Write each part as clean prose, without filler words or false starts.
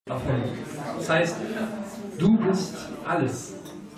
Das heißt, du bist alles.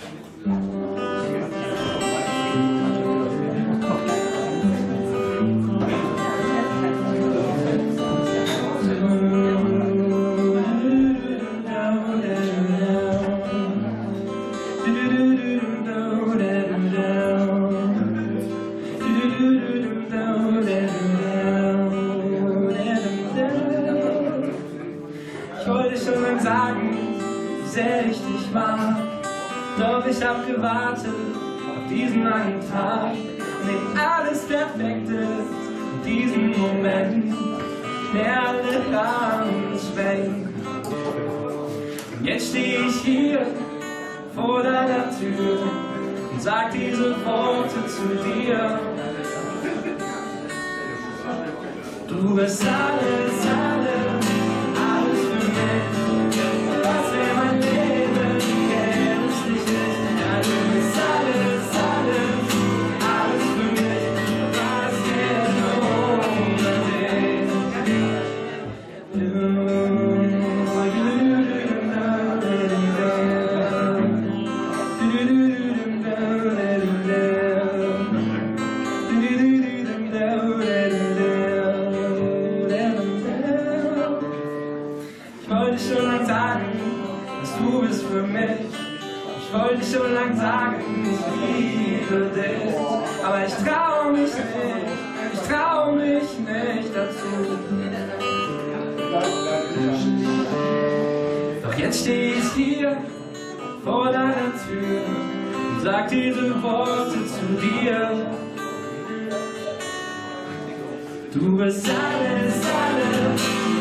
Ich wollte schon lang sagen, wie sehr ich dich mag, doch ich hab gewartet auf diesen langen Tag, in dem alles perfekt ist, in diesem Moment, der alle Rahmen schwenkt. Und jetzt steh ich hier vor deiner Tür und sag diese Worte zu dir. Du bist alles, alles, alles für mich. Was wär mein Leben, gäbe es dich nicht. Ja, du bist alles, alles, alles für mich. Was geht ohne dich? Ich wollte schon lang sagen, dass du bist für mich. Ich wollte schon lang sagen, ich liebe dich. Aber ich trau mich nicht dazu. Doch jetzt steh ich hier vor deiner Tür und sag diese Worte zu dir. Du bist alles, alles.